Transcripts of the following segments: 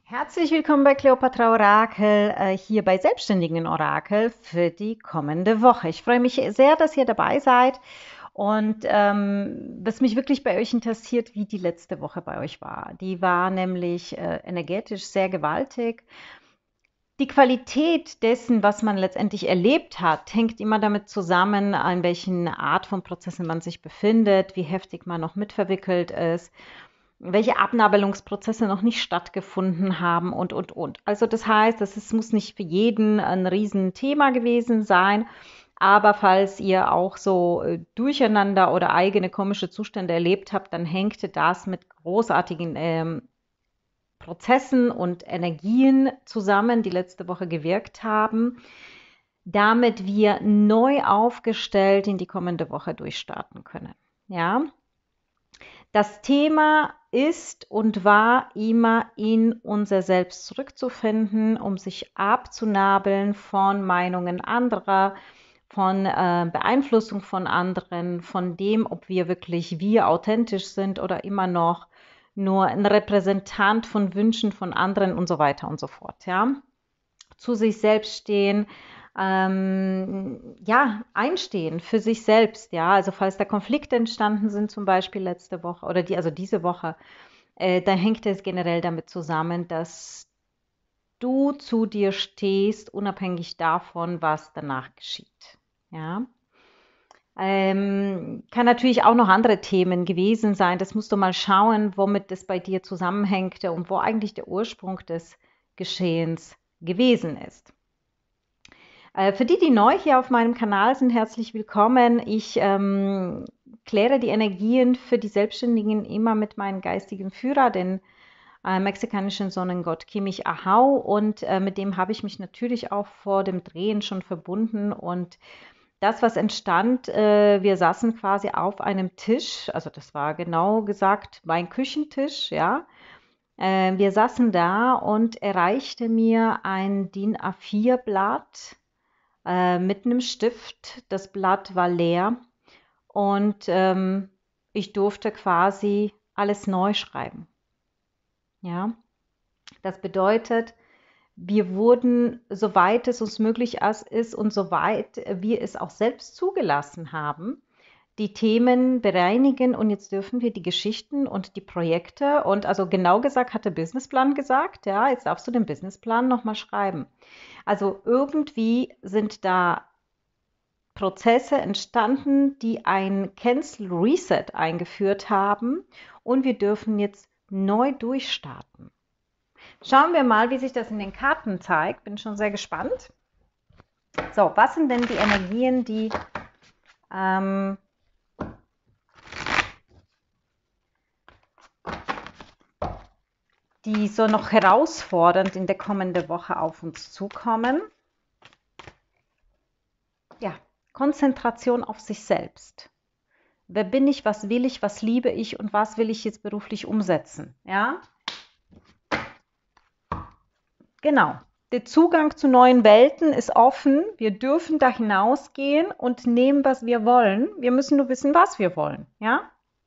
Herzlich willkommen bei Kleopatra Orakel, hier bei Selbstständigen Orakel für die kommende Woche. Ich freue mich sehr, dass ihr dabei seid und was mich wirklich bei euch interessiert, wie die letzte Woche bei euch war. Die war nämlich energetisch sehr gewaltig. Die Qualität dessen, was man letztendlich erlebt hat, hängt immer damit zusammen, in welchen Art von Prozessen man sich befindet, wie heftig man noch mitverwickelt ist, welche Abnabelungsprozesse noch nicht stattgefunden haben und. Also das heißt, muss nicht für jeden ein Riesenthema gewesen sein, aber falls ihr auch so Durcheinander oder eigene komische Zustände erlebt habt, dann hängte das mit großartigen Prozessen und Energien zusammen, die letzte Woche gewirkt haben, damit wir neu aufgestellt in die kommende Woche durchstarten können. Ja, das Thema ist und war immer in unser Selbst zurückzufinden, um sich abzunabeln von Meinungen anderer, von Beeinflussung von anderen, von dem, ob wir authentisch sind oder immer noch nur ein Repräsentant von Wünschen von anderen und so weiter und so fort. Ja? Zu sich selbst stehen, ja, einstehen für sich selbst, ja, also falls da Konflikte entstanden sind, zum Beispiel letzte Woche oder also diese Woche, dann hängt es generell damit zusammen, dass du zu dir stehst, unabhängig davon, was danach geschieht, ja. Kann natürlich auch noch andere Themen gewesen sein. Das musst du mal schauen, womit das bei dir zusammenhängte und wo eigentlich der Ursprung des Geschehens gewesen ist. Für die, die neu hier auf meinem Kanal sind, herzlich willkommen. Ich kläre die Energien für die Selbstständigen immer mit meinem geistigen Führer, den mexikanischen Sonnengott Kimmich Ahau. Und mit dem habe ich mich natürlich auch vor dem Drehen schon verbunden. Und das, was entstand, wir saßen quasi auf einem Tisch, also das war genau gesagt mein Küchentisch, ja. Wir saßen da und er reichte mir ein DIN A4-Blatt mit einem Stift. Das Blatt war leer und ich durfte quasi alles neu schreiben. Ja, das bedeutet, wir wurden, soweit es uns möglich ist und soweit wir es auch selbst zugelassen haben, die Themen bereinigen und jetzt dürfen wir die Geschichten und die Projekte und also genau gesagt hat der Businessplan gesagt, ja, jetzt darfst du den Businessplan nochmal schreiben. Also irgendwie sind da Prozesse entstanden, die ein Cancel Reset eingeführt haben und wir dürfen jetzt neu durchstarten. Schauen wir mal, wie sich das in den Karten zeigt. Bin schon sehr gespannt. So, was sind denn die Energien, ähm, die so noch herausfordernd in der kommenden Woche auf uns zukommen? Ja, Konzentration auf sich selbst. Wer bin ich, was will ich, was liebe ich und was will ich jetzt beruflich umsetzen? Ja, genau. Der Zugang zu neuen Welten ist offen. Wir dürfen da hinausgehen und nehmen, was wir wollen. Wir müssen nur wissen, was wir wollen. Ja,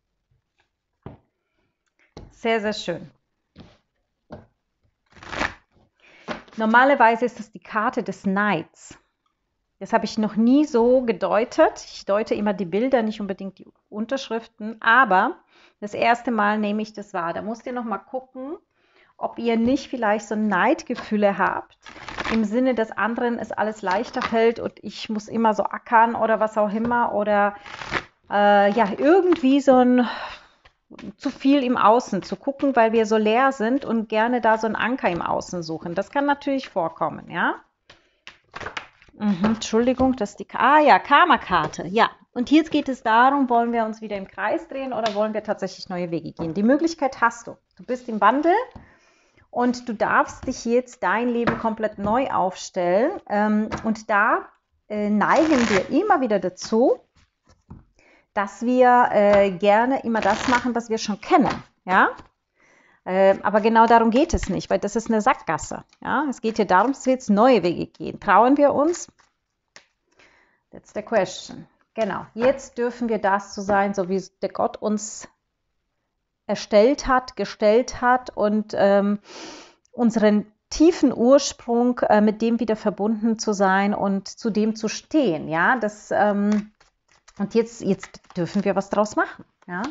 sehr, sehr schön. Normalerweise ist das die Karte des Neids. Das habe ich noch nie so gedeutet. Ich deute immer die Bilder, nicht unbedingt die Unterschriften, aber das erste Mal nehme ich das wahr. Da musst ihr noch mal gucken, ob ihr nicht vielleicht so Neidgefühle habt, im Sinne, dass anderen es alles leichter fällt und ich muss immer so ackern oder was auch immer oder ja, irgendwie so ein zu viel im Außen zu gucken, weil wir so leer sind und gerne da so einen Anker im Außen suchen. Das kann natürlich vorkommen, ja. Entschuldigung, dass die ja, Karma-Karte. Ja, und jetzt geht es darum, wollen wir uns wieder im Kreis drehen oder wollen wir tatsächlich neue Wege gehen? Die Möglichkeit hast du. Du bist im Wandel und du darfst dich jetzt dein Leben komplett neu aufstellen. Und da neigen wir immer wieder dazu, dass wir gerne immer das machen, was wir schon kennen. Ja? Aber genau darum geht es nicht, weil das ist eine Sackgasse. Ja? Es geht hier darum, dass wir jetzt neue Wege gehen. Trauen wir uns? That's the question. Genau, jetzt dürfen wir das so sein, so wie der Gott uns erstellt hat, gestellt hat und unseren tiefen Ursprung, mit dem wieder verbunden zu sein und zu dem zu stehen. Ja, und jetzt dürfen wir was draus machen. Ja.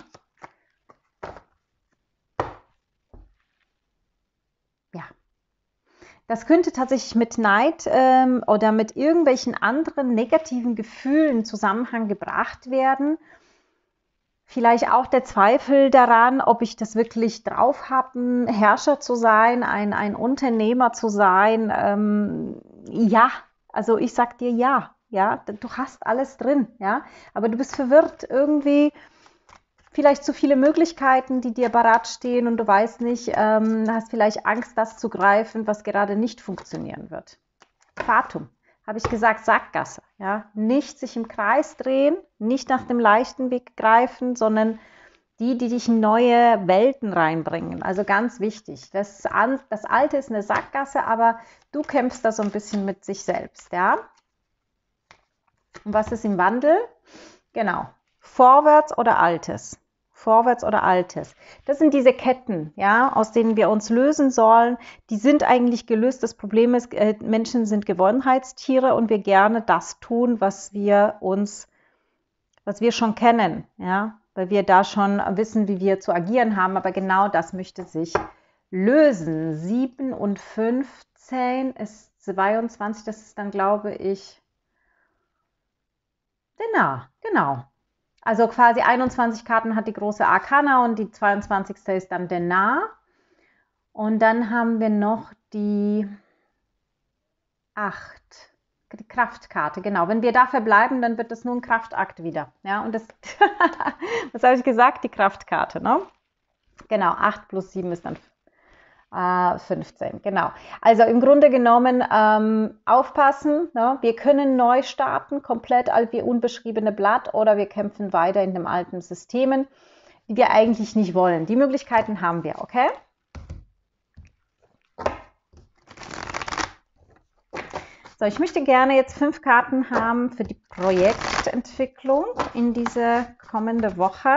Ja. Das könnte tatsächlich mit Neid oder mit irgendwelchen anderen negativen Gefühlen in Zusammenhang gebracht werden. Vielleicht auch der Zweifel daran, ob ich das wirklich drauf habe, ein Herrscher zu sein, ein Unternehmer zu sein. Ja, also ich sag dir ja, du hast alles drin, ja, aber du bist verwirrt irgendwie, vielleicht zu viele Möglichkeiten, die dir parat stehen und du weißt nicht, hast vielleicht Angst, das zu greifen, was gerade nicht funktionieren wird. Fatum. Habe ich gesagt, Sackgasse. Ja? Nicht sich im Kreis drehen, nicht nach dem leichten Weg greifen, sondern die dich in neue Welten reinbringen. Also ganz wichtig. Das Alte ist eine Sackgasse, aber du kämpfst da so ein bisschen mit sich selbst. Ja? Und was ist im Wandel? Genau. Vorwärts oder Altes. Vorwärts oder Altes. Das sind diese Ketten, ja, aus denen wir uns lösen sollen. Die sind eigentlich gelöst. Das Problem ist, Menschen sind Gewohnheitstiere und wir gerne das tun, was wir schon kennen, ja, weil wir da schon wissen, wie wir zu agieren haben. Aber genau das möchte sich lösen. 7 und 15 ist 22. Das ist dann, glaube ich, genau. Also quasi 21 Karten hat die große Arkana und die 22. ist dann der Narr. Und dann haben wir noch die 8, die Kraftkarte. Genau, wenn wir da verbleiben, dann wird das nur ein Kraftakt wieder. Ja, und das, was habe ich gesagt? Die Kraftkarte, ne? Genau, 8 plus 7 ist dann 15, genau. Also im Grunde genommen aufpassen, ne? Wir können neu starten, komplett als wie unbeschriebene Blatt oder wir kämpfen weiter in den alten Systemen, die wir eigentlich nicht wollen. Die Möglichkeiten haben wir, okay? So, ich möchte gerne jetzt 5 Karten haben für die Projektentwicklung in diese kommende Woche.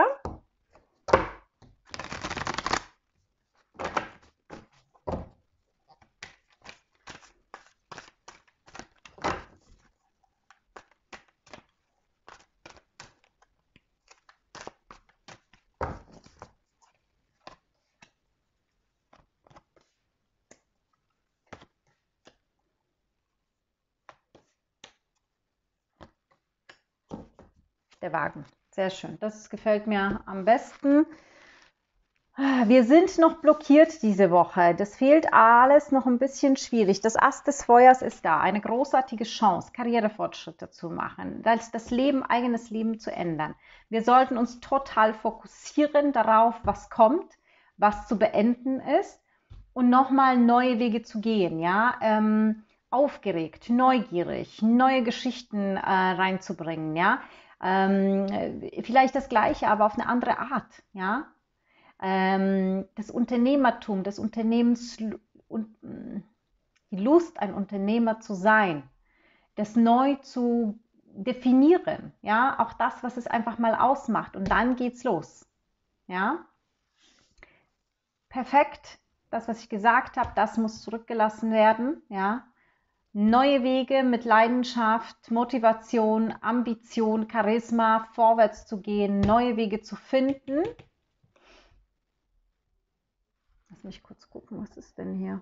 Der Wagen. Sehr schön. Das gefällt mir am besten. Wir sind noch blockiert diese Woche. Das fehlt alles noch ein bisschen schwierig. Das Ast des Feuers ist da. Eine großartige Chance, Karrierefortschritte zu machen, das Leben, eigenes Leben zu ändern. Wir sollten uns total fokussieren darauf, was kommt, was zu beenden ist und nochmal neue Wege zu gehen. Ja? Aufgeregt, neugierig, neue Geschichten reinzubringen. Ja? Vielleicht das Gleiche, aber auf eine andere Art. Ja? Das Unternehmertum, das Unternehmens und die Lust, ein Unternehmer zu sein, das neu zu definieren, ja, auch das, was es einfach mal ausmacht und dann geht's los, ja. Perfekt, das, was ich gesagt habe, das muss zurückgelassen werden, ja. Neue Wege mit Leidenschaft, Motivation, Ambition, Charisma, vorwärts zu gehen, neue Wege zu finden. Lass mich kurz gucken, was ist denn hier?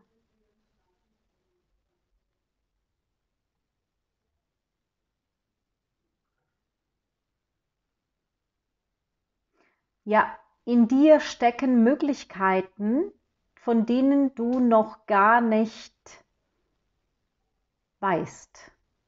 Ja, in dir stecken Möglichkeiten, von denen du noch gar nicht weißt.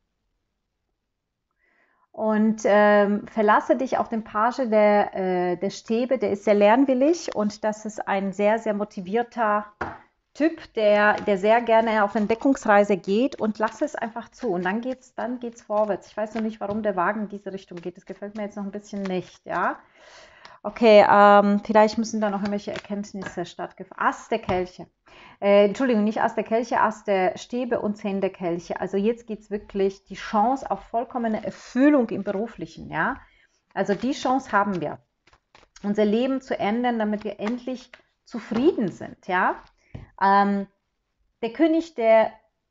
Und verlasse dich auf den Page der Stäbe, der ist sehr lernwillig und das ist ein sehr, sehr motivierter Typ, der sehr gerne auf Entdeckungsreise geht und lasse es einfach zu. Und dann geht's vorwärts. Ich weiß noch nicht, warum der Wagen in diese Richtung geht. Das gefällt mir jetzt noch ein bisschen nicht, ja. Okay, vielleicht müssen da noch irgendwelche Erkenntnisse stattgefunden. Ass der Kelche. Entschuldigung, nicht Ass der Kelche, Ass der Stäbe und 10 der Kelche. Also jetzt geht es wirklich die Chance auf vollkommene Erfüllung im Beruflichen. Ja? Also die Chance haben wir, unser Leben zu ändern, damit wir endlich zufrieden sind. Ja? Der König der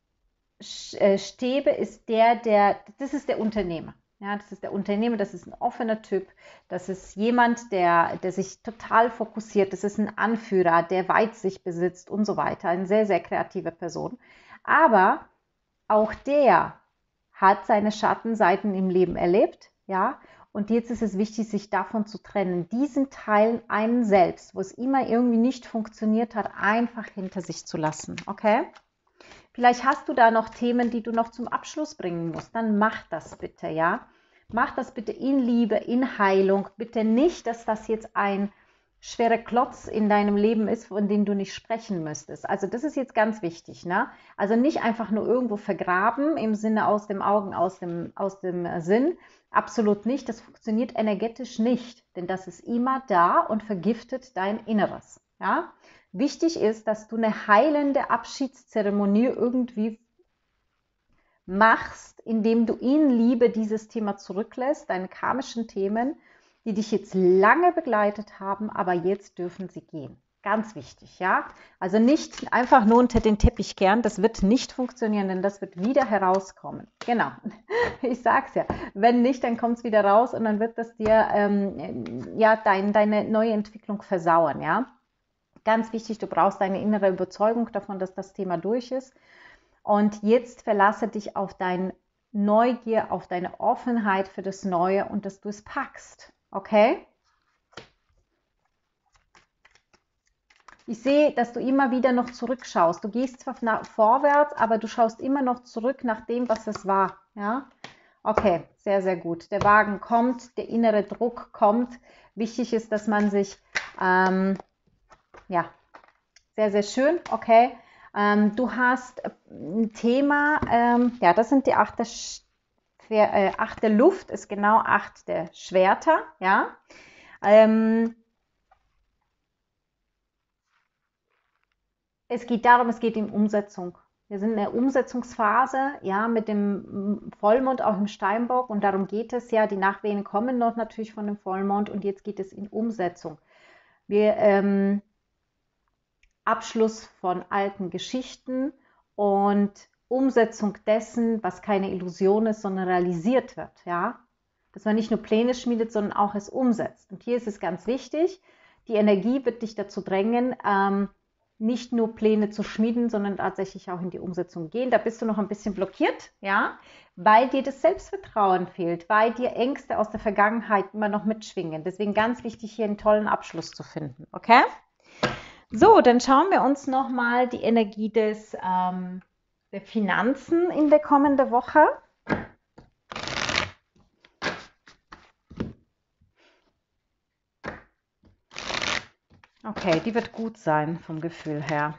Stäbe ist das ist der Unternehmer. Ja, das ist der Unternehmer, das ist ein offener Typ, das ist jemand, der sich total fokussiert, das ist ein Anführer, der Weitsicht besitzt und so weiter, eine sehr, sehr kreative Person. Aber auch der hat seine Schattenseiten im Leben erlebt, ja, und jetzt ist es wichtig, sich davon zu trennen, diesen Teilen einen selbst, wo es immer irgendwie nicht funktioniert hat, einfach hinter sich zu lassen, okay? Vielleicht hast du da noch Themen, die du noch zum Abschluss bringen musst. Dann mach das bitte, ja. Mach das bitte in Liebe, in Heilung. Bitte nicht, dass das jetzt ein schwerer Klotz in deinem Leben ist, von dem du nicht sprechen müsstest. Also das ist jetzt ganz wichtig, ne? Also nicht einfach nur irgendwo vergraben im Sinne aus dem Augen, aus dem Sinn. Absolut nicht. Das funktioniert energetisch nicht, denn das ist immer da und vergiftet dein Inneres, ja. Wichtig ist, dass du eine heilende Abschiedszeremonie irgendwie machst, indem du in Liebe dieses Thema zurücklässt, deine karmischen Themen, die dich jetzt lange begleitet haben, aber jetzt dürfen sie gehen. Ganz wichtig, ja? Also nicht einfach nur unter den Teppich kehren, das wird nicht funktionieren, denn das wird wieder herauskommen. Genau, ich sag's ja. Wenn nicht, dann kommt es wieder raus und dann wird das dir deine neue Entwicklung versauern, ja? Ganz wichtig, du brauchst deine innere Überzeugung davon, dass das Thema durch ist. Und jetzt verlasse dich auf deine Neugier, auf deine Offenheit für das Neue und dass du es packst. Okay? Ich sehe, dass du immer wieder noch zurückschaust. Du gehst zwar vorwärts, aber du schaust immer noch zurück nach dem, was es war. Ja? Okay, sehr, sehr gut. Der Wagen kommt, der innere Druck kommt. Wichtig ist, dass man sich ja, sehr, sehr schön, okay. Du hast ein Thema, ja, das sind die 8 der Luft, ist genau 8 der Schwerter, ja. Es geht darum, es geht um Umsetzung. Wir sind in der Umsetzungsphase, ja, mit dem Vollmond auch im Steinbock und darum geht es ja. Die Nachwehen kommen noch natürlich von dem Vollmond und jetzt geht es in Umsetzung. Wir Abschluss von alten Geschichten und Umsetzung dessen, was keine Illusion ist, sondern realisiert wird, ja. Dass man nicht nur Pläne schmiedet, sondern auch es umsetzt. Und hier ist es ganz wichtig, die Energie wird dich dazu drängen, nicht nur Pläne zu schmieden, sondern tatsächlich auch in die Umsetzung gehen. Da bist du noch ein bisschen blockiert, ja, weil dir das Selbstvertrauen fehlt, weil dir Ängste aus der Vergangenheit immer noch mitschwingen. Deswegen ganz wichtig, hier einen tollen Abschluss zu finden, okay? So, dann schauen wir uns nochmal die Energie der Finanzen in der kommenden Woche. Okay, die wird gut sein vom Gefühl her.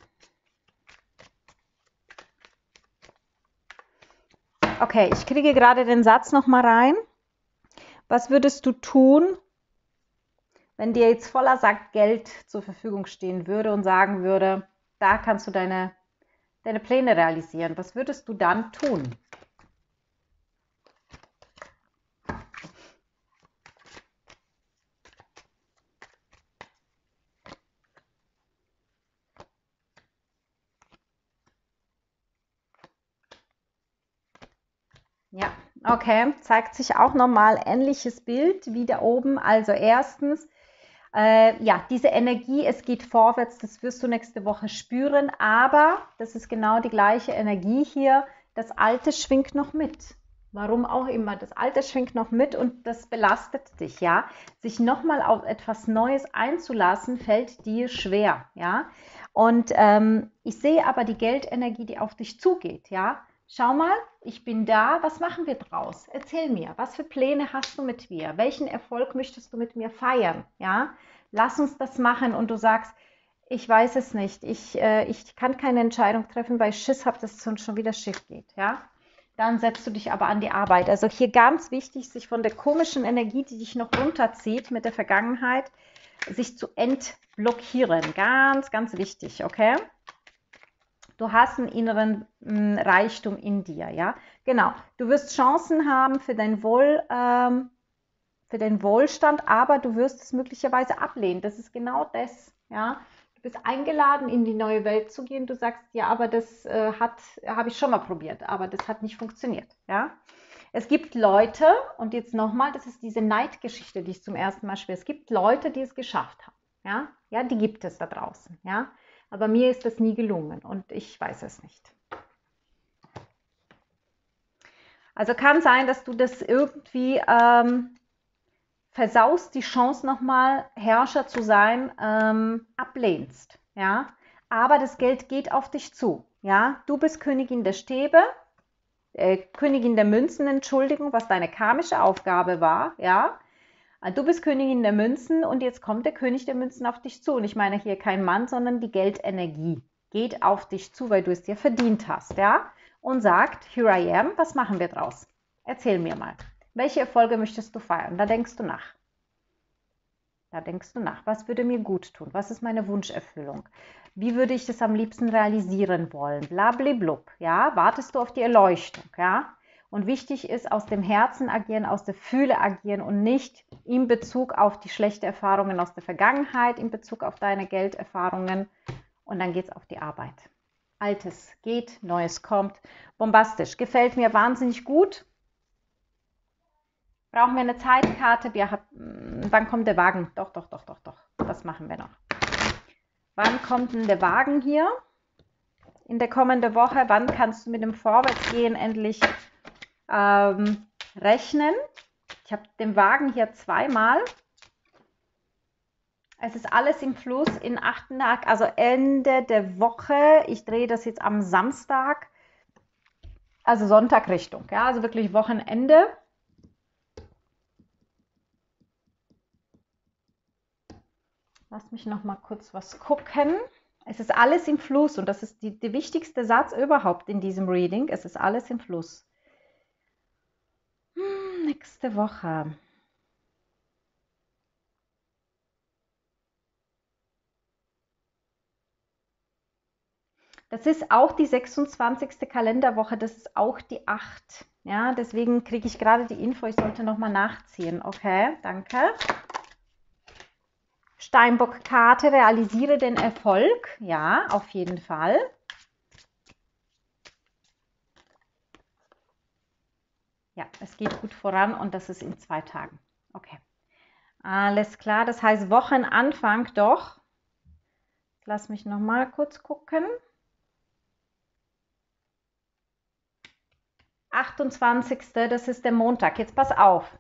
Okay, ich kriege gerade den Satz nochmal rein. Was würdest du tun, wenn dir jetzt voller Sack Geld zur Verfügung stehen würde und sagen würde, da kannst du deine Pläne realisieren? Was würdest du dann tun? Ja, okay, zeigt sich auch nochmal ähnliches Bild wie da oben. Also erstens, ja, diese Energie, es geht vorwärts, das wirst du nächste Woche spüren, aber das ist genau die gleiche Energie hier, das Alte schwingt noch mit. Warum auch immer, das Alte schwingt noch mit und das belastet dich, ja. Sich nochmal auf etwas Neues einzulassen, fällt dir schwer, ja. Und ich sehe aber die Geldenergie, die auf dich zugeht, ja. Schau mal, ich bin da, was machen wir draus? Erzähl mir, was für Pläne hast du mit mir? Welchen Erfolg möchtest du mit mir feiern? Ja, lass uns das machen und du sagst, ich weiß es nicht, ich kann keine Entscheidung treffen, weil ich Schiss habe, dass es schon wieder schief geht. Ja, dann setzt du dich aber an die Arbeit. Also hier ganz wichtig, sich von der komischen Energie, die dich noch runterzieht mit der Vergangenheit, sich zu entblockieren. Ganz, ganz wichtig, okay? Du hast einen inneren Reichtum in dir, ja. Genau. Du wirst Chancen haben für deinen Wohlstand, aber du wirst es möglicherweise ablehnen. Das ist genau das, ja. Du bist eingeladen, in die neue Welt zu gehen. Du sagst, ja, aber das habe ich schon mal probiert, aber das hat nicht funktioniert. Ja? Es gibt Leute, und jetzt nochmal, das ist diese Neidgeschichte, die ich zum ersten Mal spiele. Es gibt Leute, die es geschafft haben. Ja, ja, die gibt es da draußen. Ja, aber mir ist das nie gelungen und ich weiß es nicht. Also kann sein, dass du das irgendwie versaust, die Chance nochmal Herrscher zu sein, ablehnst. Ja, aber das Geld geht auf dich zu. Ja, du bist Königin der Stäbe, Königin der Münzen, Entschuldigung, was deine karmische Aufgabe war. Ja, du bist Königin der Münzen und jetzt kommt der König der Münzen auf dich zu. Und ich meine hier kein Mann, sondern die Geldenergie geht auf dich zu, weil du es dir verdient hast, ja? Und sagt, here I am, was machen wir draus? Erzähl mir mal, welche Erfolge möchtest du feiern? Da denkst du nach. Da denkst du nach, was würde mir gut tun? Was ist meine Wunscherfüllung? Wie würde ich das am liebsten realisieren wollen? Blablablub, ja? Wartest du auf die Erleuchtung, ja? Und wichtig ist, aus dem Herzen agieren, aus der Fühle agieren und nicht in Bezug auf die schlechten Erfahrungen aus der Vergangenheit, in Bezug auf deine Gelderfahrungen. Und dann geht es auf die Arbeit. Altes geht, Neues kommt. Bombastisch. Gefällt mir wahnsinnig gut. Brauchen wir eine Zeitkarte? Wann kommt der Wagen? Doch. Das machen wir noch. Wann kommt denn der Wagen hier? In der kommenden Woche. Wann kannst du mit dem Vorwärtsgehen endlich rechnen? Ich habe den Wagen hier zweimal. Es ist alles im Fluss in 8 Tagen, also Ende der Woche. Ich drehe das jetzt am Samstag, also Sonntag Richtung, ja, also wirklich Wochenende. Lass mich noch mal kurz was gucken. Es ist alles im Fluss und das ist der wichtigste Satz überhaupt in diesem Reading. Es ist alles im Fluss. Nächste Woche. Das ist auch die 26. Kalenderwoche, das ist auch die 8. Ja, deswegen kriege ich gerade die Info, ich sollte nochmal nachziehen. Okay, danke. Steinbock-Karte, realisiere den Erfolg. Ja, auf jeden Fall. Ja, es geht gut voran und das ist in 2 Tagen. Okay. Alles klar, das heißt Wochenanfang doch. Lass mich noch mal kurz gucken. 28. Das ist der Montag. Jetzt pass auf.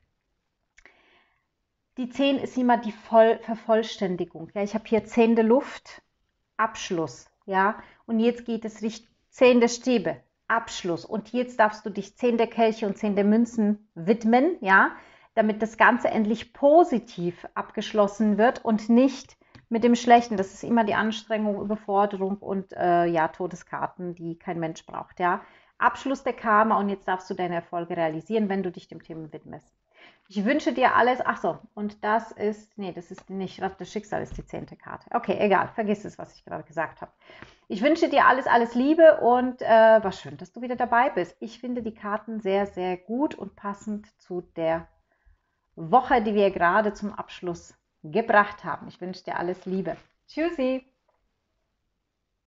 Die 10 ist immer die Vervollständigung. Ja, ich habe hier 10. Luft, Abschluss. Ja, und jetzt geht es Richtung 10. Stäbe, Abschluss. Und jetzt darfst du dich 10. Kelche und 10. Münzen widmen, ja, damit das Ganze endlich positiv abgeschlossen wird und nicht mit dem Schlechten. Das ist immer die Anstrengung, Überforderung und ja, Todeskarten, die kein Mensch braucht. Ja, Abschluss der Karma und jetzt darfst du deine Erfolge realisieren, wenn du dich dem Thema widmest. Ich wünsche dir alles, ach so, und das ist, nee, das ist nicht, das Schicksal ist die 10. Karte. Okay, egal, vergiss es, was ich gerade gesagt habe. Ich wünsche dir alles Liebe und war schön, dass du wieder dabei bist. Ich finde die Karten sehr, sehr gut und passend zu der Woche, die wir gerade zum Abschluss gebracht haben. Ich wünsche dir alles Liebe. Tschüssi!